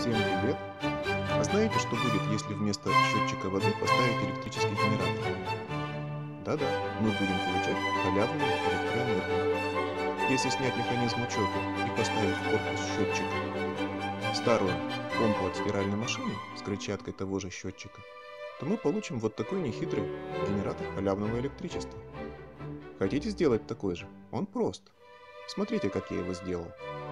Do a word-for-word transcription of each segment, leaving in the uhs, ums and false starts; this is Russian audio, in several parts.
Всем привет! А знаете, что будет, если вместо счетчика воды поставить электрический генератор? Да-да, мы будем получать халявную электроэнергию. Если снять механизм учета и поставить в корпус счетчика старую помпу от стиральной машины с крыльчаткой того же счетчика, то мы получим вот такой нехитрый генератор халявного электричества. Хотите сделать такой же? Он прост. Смотрите, как я его сделал.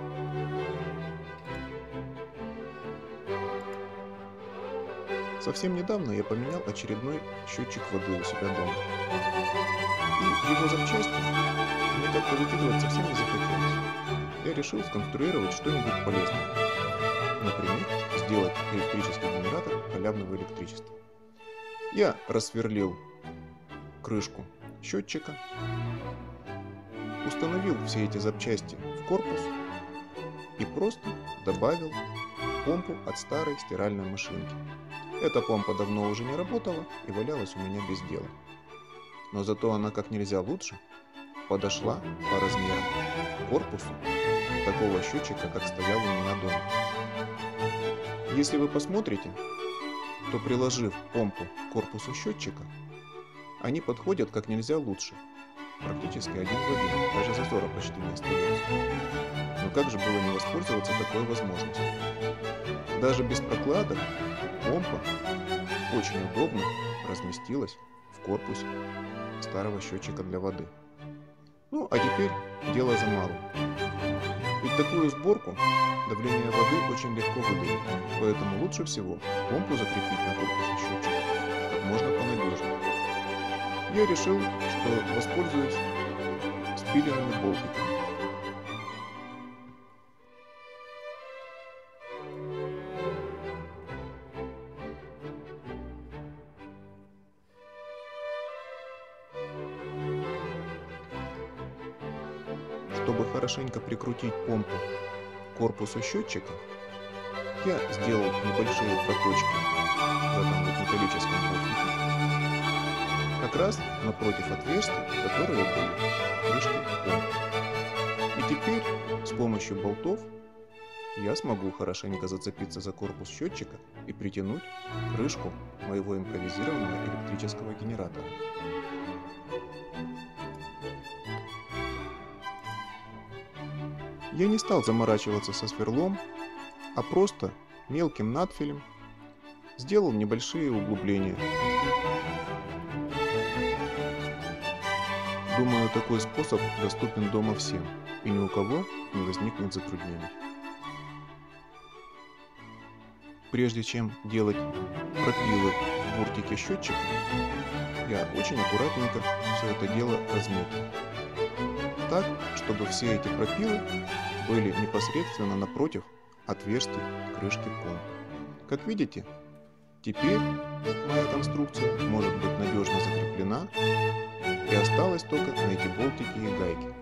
Совсем недавно я поменял очередной счетчик воды у себя дома. И его запчасти мне как-то выкидывать совсем не захотелось. Я решил сконструировать что-нибудь полезное. Например, сделать электрический генератор халявного электричества. Я рассверлил крышку счетчика, установил все эти запчасти в корпус и просто добавил помпу от старой стиральной машинки. Эта помпа давно уже не работала и валялась у меня без дела. Но зато она как нельзя лучше подошла по размерам к корпусу такого счетчика, как стоял у меня дома. Если вы посмотрите, то приложив помпу к корпусу счетчика, они подходят как нельзя лучше. Практически один в один, даже зазора почти не остается. Но как же было не воспользоваться такой возможностью? Даже без прокладок помпа очень удобно разместилась в корпусе старого счетчика для воды. Ну, а теперь дело за малым. Ведь такую сборку давление воды очень легко выдавить, поэтому лучше всего помпу закрепить на корпусе счетчика как можно понадежнее. Я решил, что воспользуюсь спиленными болтиками. Чтобы хорошенько прикрутить помпу к корпусу счетчика, я сделал небольшие проточки в этом вот металлическом болтике, как раз напротив отверстий, которые были в крышке помпы. И теперь с помощью болтов я смогу хорошенько зацепиться за корпус счетчика и притянуть крышку моего импровизированного электрического генератора. Я не стал заморачиваться со сверлом, а просто мелким надфилем сделал небольшие углубления. Думаю, такой способ доступен дома всем, и ни у кого не возникнет затруднений. Прежде чем делать пропилы в бортике счетчика, я очень аккуратненько все это дело разметил. Так, чтобы все эти пропилы были непосредственно напротив отверстий крышки помпы. Как видите, теперь моя конструкция может быть надежно закреплена, и осталось только найти болтики и гайки.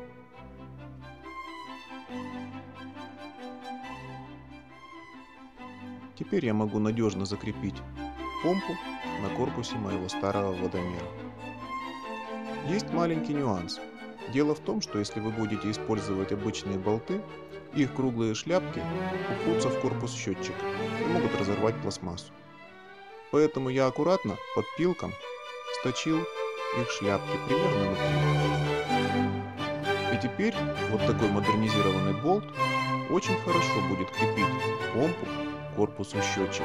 Теперь я могу надежно закрепить помпу на корпусе моего старого водомера. Есть маленький нюанс. Дело в том, что если вы будете использовать обычные болты, их круглые шляпки упрутся в корпус счетчика и могут разорвать пластмассу. Поэтому я аккуратно подпилком сточил их шляпки примерно на три. И теперь вот такой модернизированный болт очень хорошо будет крепить помпу к корпусу счетчика.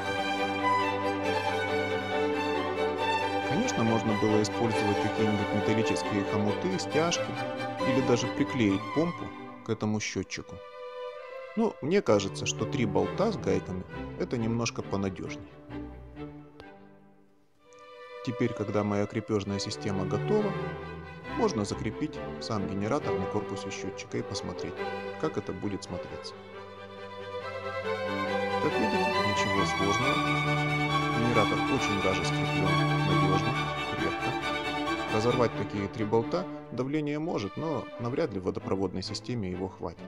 Конечно, можно было использовать какие-нибудь металлические хомуты, стяжки или даже приклеить помпу к этому счетчику. Но мне кажется, что три болта с гайками это немножко понадежнее. Теперь, когда моя крепежная система готова, можно закрепить сам генератор на корпусе счетчика и посмотреть, как это будет смотреться. Как видите, ничего сложного. Генератор очень даже скреплен, надежно, крепко. Разорвать такие три болта давление может, но навряд ли в водопроводной системе его хватит.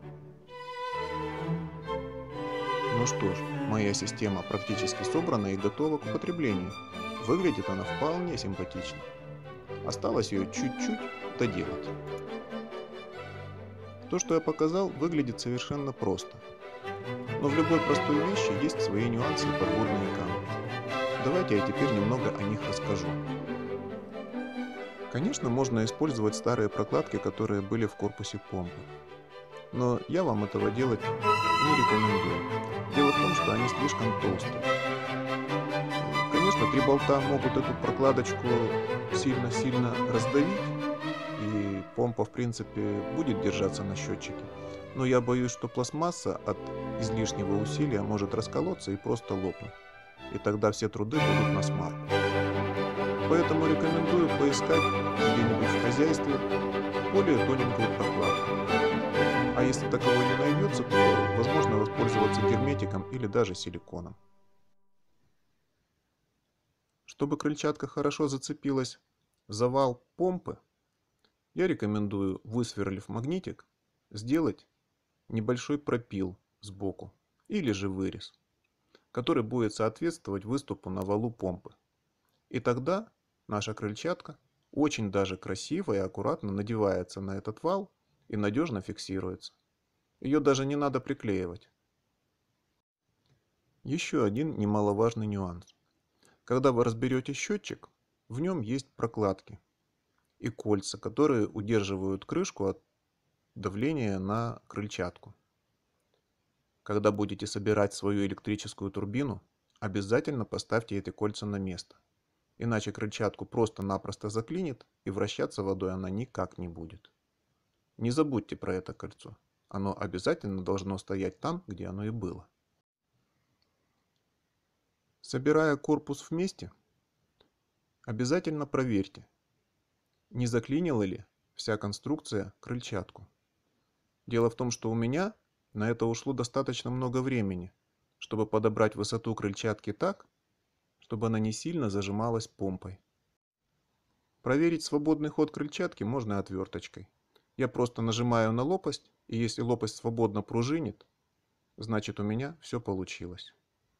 Ну что ж, моя система практически собрана и готова к употреблению. Выглядит она вполне симпатично. Осталось ее чуть-чуть доделать. То, что я показал, выглядит совершенно просто. Но в любой простой вещи есть свои нюансы и подводные камни. Давайте я теперь немного о них расскажу. Конечно, можно использовать старые прокладки, которые были в корпусе помпы. Но я вам этого делать не рекомендую. Дело в том, что они слишком толстые. Конечно, три болта могут эту прокладочку сильно-сильно раздавить, и помпа, в принципе, будет держаться на счетчике. Но я боюсь, что пластмасса от излишнего усилия может расколоться и просто лопнуть. И тогда все труды будут на смарку. Поэтому рекомендую поискать где-нибудь в хозяйстве более тоненькую прокладку. А если таковой не найдется, то возможно воспользоваться герметиком или даже силиконом. Чтобы крыльчатка хорошо зацепилась за вал помпы, я рекомендую, высверлив магнитик, сделать небольшой пропил сбоку или же вырез, который будет соответствовать выступу на валу помпы. И тогда наша крыльчатка очень даже красиво и аккуратно надевается на этот вал и надежно фиксируется. Ее даже не надо приклеивать. Еще один немаловажный нюанс. Когда вы разберете счетчик, в нем есть прокладки и кольца, которые удерживают крышку от давления на крыльчатку. Когда будете собирать свою электрическую турбину, обязательно поставьте эти кольца на место. Иначе крыльчатку просто-напросто заклинит, и вращаться водой она никак не будет. Не забудьте про это кольцо. Оно обязательно должно стоять там, где оно и было. Собирая корпус вместе, обязательно проверьте, не заклинила ли вся конструкция крыльчатку. Дело в том, что у меня на это ушло достаточно много времени, чтобы подобрать высоту крыльчатки так, чтобы она не сильно зажималась помпой. Проверить свободный ход крыльчатки можно отверточкой. Я просто нажимаю на лопасть, и если лопасть свободно пружинит, значит у меня все получилось.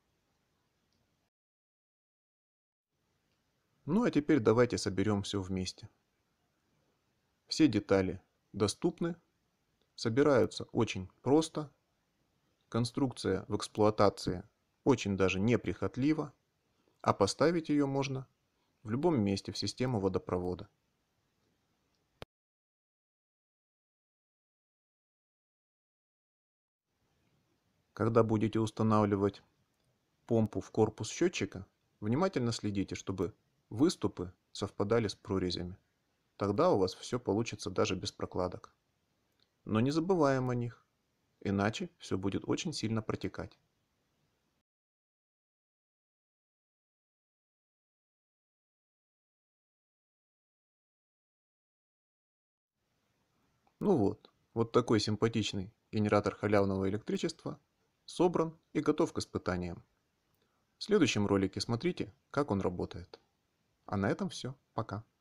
Ну а теперь давайте соберем все вместе. Все детали доступны, собираются очень просто, конструкция в эксплуатации очень даже неприхотлива, а поставить ее можно в любом месте в систему водопровода. Когда будете устанавливать помпу в корпус счетчика, внимательно следите, чтобы выступы совпадали с прорезями. Тогда у вас все получится даже без прокладок. Но не забываем о них, иначе все будет очень сильно протекать. Ну вот, вот такой симпатичный генератор халявного электричества собран и готов к испытаниям. В следующем ролике смотрите, как он работает. А на этом все. Пока.